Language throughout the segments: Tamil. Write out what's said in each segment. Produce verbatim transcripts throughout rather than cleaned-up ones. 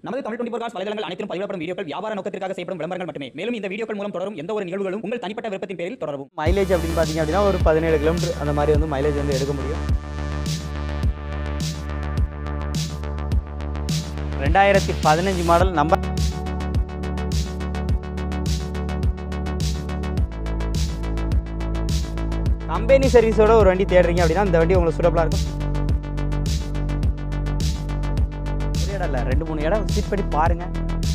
நமது தமிழ் டுவெண்டி ஃபோர் காஸ் வலைதளங்கள் அனைத்தும் பதிவிடப்படும் வீடியோக்கள் வியாபார நோக்கத்திற்காக செய்யப்படும் விளம்பரங்கள் மட்டுமே. மேலும் இந்த வீடியோக்கள் மூலம் தொடரும் எந்த ஒரு நிகழ்வுகளும் உங்கள் தனிப்பட்ட விருப்பத்தின் பேரில் தொடரும். மைலேஜ் அப்படின்னு பார்த்தீங்க அப்படின்னா ஒரு பதினேழு கிலோமீட்டர் அந்த மாதிரி வந்து மைலேஜ் வந்து எடுக்க முடியும். ரெண்டாயிரத்தி பதினஞ்சு மாடல் நம்பர் கம்பெனி சர்வீஸோட ஒரு வண்டி தேடுறீங்க அப்படின்னா இந்த வண்டி உங்களுக்கு சூட்டபிளாக இருக்கும். ஒரு இடம் இல்லை, ரெண்டு மூணு இடம் விசிட் பண்ணி பாருங்கள்.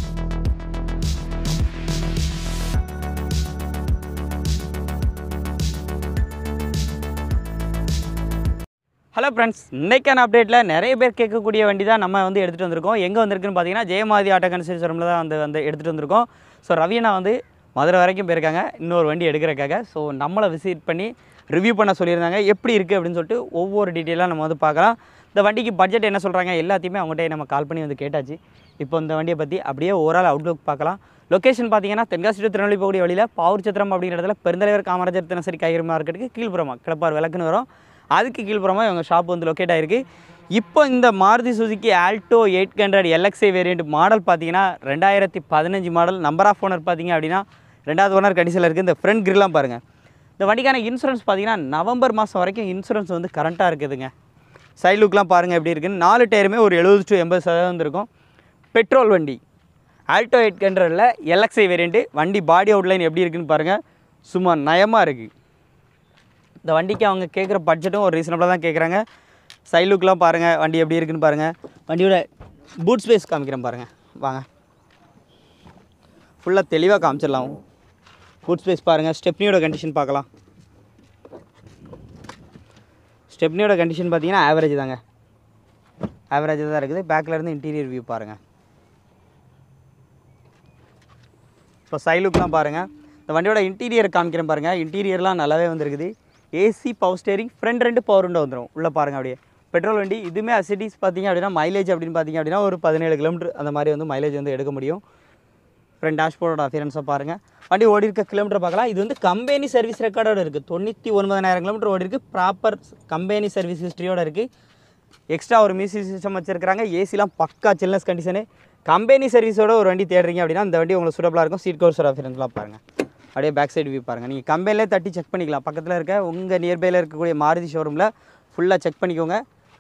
ஹலோ ஃப்ரெண்ட்ஸ், இன்றைக்கான அப்டேட்டில் நிறைய பேர் கேட்கக்கூடிய வண்டி தான் நம்ம வந்து எடுத்துகிட்டு வந்திருக்கோம். எங்கே வந்திருக்குன்னு பார்த்தீங்கன்னா ஜெயமாதி ஆட்டோ கன்ஸ்ட்ரக்ஷனில் தான் வந்து வந்து எடுத்துகிட்டு வந்திருக்கோம். ஸோ ரவியண்ணா வந்து மதுரை வரைக்கும் போயிருக்காங்க இன்னொரு வண்டி எடுக்கிறக்காக. ஸோ நம்மளை விசிட் பண்ணி ரிவ்யூ பண்ண சொல்லியிருந்தாங்க. எப்படி இருக்குது அப்படின்னு சொல்லிட்டு ஒவ்வொரு டீட்டெயிலாக நம்ம வந்து பார்க்கலாம். இந்த வண்டிக்கு பட்ஜெட் என்ன சொல்கிறாங்க எல்லாத்தையுமே அவங்ககிட்ட நம்ம கால் பண்ணி வந்து கேட்டாச்சு. இப்போ இந்த வண்டியை பற்றி அப்படியே ஓவரால் அவுட்லுக் பார்க்கலாம். லொக்கேஷன் பார்த்தீங்கன்னா தென்காசி டு திருநெல்வேலி போகக்கூடிய வழியில் பாவூர் சத்திரம் அப்படிங்கிற இடத்துல பெருந்தலைவர் காமராஜர் தினசரி காய்கறி மார்க்கெட்டுக்கு கீழ்ப்புறமா கிளப்பார் விளக்குன்னு வரும். அதுக்கு கீழ்ப்புறமா இவங்க ஷாப் வந்து லொக்கேட் ஆகிருக்கு. இப்போ இந்த Maruti Suzuki Alto eight hundred LXI variant model பார்த்தீங்கன்னா ரெண்டாயிரத்தி பதினஞ்சு மாடல். நம்பர் ஆஃப் ஓனர் பார்த்தீங்க அப்படின்னா ரெண்டாவது ஓனர் கண்டிஷனில் இருக்குது. இந்த ஃப்ரண்ட் கிரில்லாம் பாருங்கள். இந்த வண்டிக்கான இன்சூரன்ஸ் பார்த்தீங்கன்னா நவம்பர் மாதம் வரைக்கும் இன்சூரன்ஸ் வந்து கரண்ட்டாக இருக்குதுங்க. சைட் லுக்லாம் பாருங்கள் எப்படி இருக்குன்னு. நாலு டயருமே ஒரு எழுபது டு எண்பது சதவீதம் இருக்கும். பெட்ரோல் வண்டி ஆல்டோ எயிட் ஹண்ட்ரடில் எல்எக்ஸ்ஐ வேரியண்ட்டு. வண்டி பாடி அவுட்லைன் எப்படி இருக்குதுன்னு பாருங்கள். சும்மா நயமாக இருக்குது. இந்த வண்டிக்கு அவங்க கேட்குற பட்ஜெட்டும் ஒரு ரீசனபிளாக தான் கேட்குறாங்க. சைட் லுக்லாம் பாருங்கள், வண்டி எப்படி இருக்குன்னு பாருங்கள். வண்டியோட பூட் ஸ்பேஸ் காமிக்கிறேன் பாருங்கள், வாங்க ஃபுல்லாக தெளிவாக காமிச்சிடலாம். பூட் ஸ்பேஸ் பாருங்கள். ஸ்டெப்னியோட கண்டிஷன் பார்க்கலாம். ஸ்டெப்னியோட கண்டிஷன் பார்த்தீங்கன்னா ஆவரேஜ் தாங்க, ஆவரேஜ் தான் இருக்குது. பேக்கில் இருந்து இன்டீரியர் வியூ பாருங்கள். இப்போ சைட் லுக்லாம் பாருங்கள். இந்த வண்டியோட இன்டீரியர் காமிக்கிறேன் பாருங்கள். இன்டீரியர்லாம் நல்லாவே வந்துருக்குது. ஏசி, பவர் ஸ்டேரிங், ஃப்ரண்ட் ரெண்டு பவர் விண்டோ வந்துடும். உள்ளே பாருங்கள் அப்படியே பெட்ரோல் வண்டி. இதுவுமே அசிட்டிஸ் பார்த்தீங்க அப்படின்னா மைலேஜ் அப்படின்னு பார்த்தீங்க அப்படின்னா ஒரு பதினேழு கிலோமீட்டர் அந்த மாதிரி வந்து மைலேஜ் வந்து எடுக்க முடியும். ஃப்ரண்ட் டேஷ்போர்டோட அஃபியரன்ஸை பாருங்கள். வண்டி ஓடி இருக்க கிலோமீட்டர் பார்க்கலாம். இது வந்து கம்பெனி சர்வீஸ் ரெக்கார்டோடு இருக்குது. தொண்ணூற்றி ஒன்பதாயிரம் கிலோமீட்டர் ஓடி இருக்குது. ப்ராப்பர் கம்பெனி சர்வீஸ் ஹிஸ்ட்ரியோடு இருக்குது. எக்ஸ்ட்ரா ஒரு மியூசிக் சிஸ்டம் வச்சுருக்காங்க. ஏசிலாம் பக்கா சில்னஸ் கண்டிஷனு. கம்பெனி சர்வீஸோட ஒரு வண்டி தேடுறீங்க அப்படின்னா இந்த வண்டி உங்களுக்கு சூட்டபிளாக இருக்கும். சீட் கவர்ஸோட அஃபியரன்ஸ்லாம் பாருங்கள். அப்படியே பேக் சைடு வியூ பாருங்கள். நீங்கள் கம்பெனிலே தட்டி செக் பண்ணிக்கலாம். பக்கத்தில் இருக்க உங்கள் நியர்பையில் இருக்கக்கூடிய மாருதி ஷோரூமில் ஃபுல்லாக செக் பண்ணிக்கோங்க.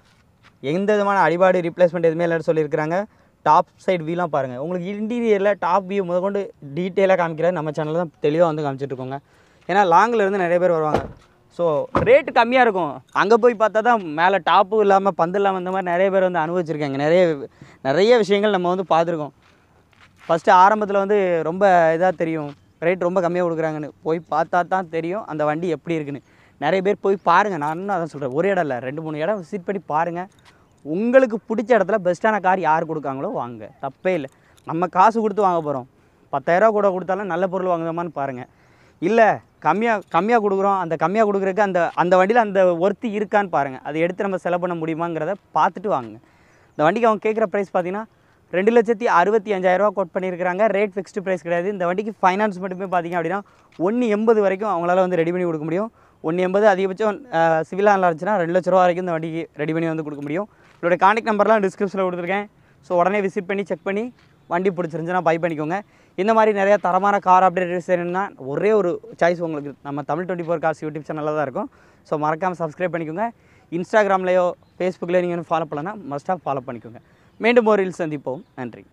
எந்த விதமான அடிபாடு ரீப்ளேஸ்மெண்ட் எதுவுமே இல்லைன்னு சொல்லியிருக்கிறாங்க. டாப் சைடு வியூலாம் பாருங்கள். உங்களுக்கு இன்டீரியரில் டாப் வியூ முதற்கொண்டு டீட்டெயிலாக காமிக்கிறது நம்ம சேனலில் தான் தெளிவாக வந்து காமிச்சிட்ருக்கோங்க. ஏன்னா லாங்கில் இருந்து நிறைய பேர் வருவாங்க. ஸோ ரேட்டு கம்மியாக இருக்கும். அங்கே போய் பார்த்தா தான் மேலே டாப்பு இல்லாமல் பந்து இல்லாமல் இந்த மாதிரி நிறைய பேர் வந்து அனுபவிச்சிருக்காங்க. நிறைய நிறைய விஷயங்கள் நம்ம வந்து பார்த்துருக்கோம். ஃபஸ்ட்டு ஆரம்பத்தில் வந்து ரொம்ப இதாக தெரியும், ரேட் ரொம்ப கம்மியாக கொடுக்குறாங்கன்னு. போய் பார்த்தா தான் தெரியும் அந்த வண்டி எப்படி இருக்குன்னு. நிறைய பேர் போய் பாருங்கள். நான் இன்னும் அதான் சொல்கிறேன், ஒரு இடம் இல்லை ரெண்டு மூணு இடம் விசிட் பண்ணி பாருங்கள். உங்களுக்கு பிடிச்ச இடத்துல பெஸ்ட்டான கார் யார் கொடுக்காங்களோ வாங்க, தப்பே இல்லை. நம்ம காசு கொடுத்து வாங்க போகிறோம். பத்தாயிரரூவா கூட கொடுத்தாலும் நல்ல பொருள் வாங்குதோமான்னு பாருங்கள். இல்லை கம்மியாக கம்மியாக கொடுக்குறோம், அந்த கம்மியாக கொடுக்குறதுக்கு அந்த அந்த வண்டியில் அந்த ஒர்த்து இருக்கான்னு பாருங்கள். அதை எடுத்து நம்ம செலவு பண்ண முடியுமாங்கிறத பார்த்துட்டு வாங்க. இந்த வண்டிக்கு அவங்க கேட்குற ப்ரைஸ் பார்த்தீங்கன்னா ரெண்டு லட்சத்தி அறுபத்தி அஞ்சாயிரரூவா கோட் பண்ணியிருக்கிறாங்க. ரேட் ஃபிக்ஸ்டு ப்ரைஸ் கிடையாது. இந்த வண்டிக்கு ஃபைனான்ஸ் மட்டுமே பார்த்திங்க அப்படின்னா ஒன்று எண்பது வரைக்கும் அவங்களால வந்து ரெடி பண்ணி கொடுக்க முடியும். ஒன்று எண்பது அதிகபட்சம் சிவிலாக நல்லா இருந்துச்சுன்னா ரெண்டு லட்ச ரூபா வரைக்கும் இந்த வண்டிக்கு ரெடி பண்ணி வந்து கொடுக்க முடியும். இதோட கான்டாக்ட் நம்பர்லாம் டிஸ்கிரிப்ஷனில் கொடுத்துருக்கேன். ஸோ உடனே விசிட் பண்ணி செக் பண்ணி வண்டி பிடிச்சிருந்துச்சுன்னா பை பண்ணிக்கோங்க. இந்த மாதிரி நிறையா தரமான கார் அப்டேட் செய்யணும்னா ஒரே ஒரு சாய்ஸ் உங்களுக்கு நம்ம Tamil twenty four cars YouTube சேனலில் தான் இருக்கும். ஸோ மறக்காமல் சப்ஸ்கிரைப் பண்ணிக்கோங்க. இன்ஸ்டாகிராம்லேயோ ஃபேஸ்புக்லேயோ நீங்கள் ஃபாலோ பண்ணலன்னா மஸ்ட்டாக ஃபாலோ பண்ணிக்கோங்க. மீண்டும் ஒரு ரீல்ஸ் சந்திப்போம். நன்றி.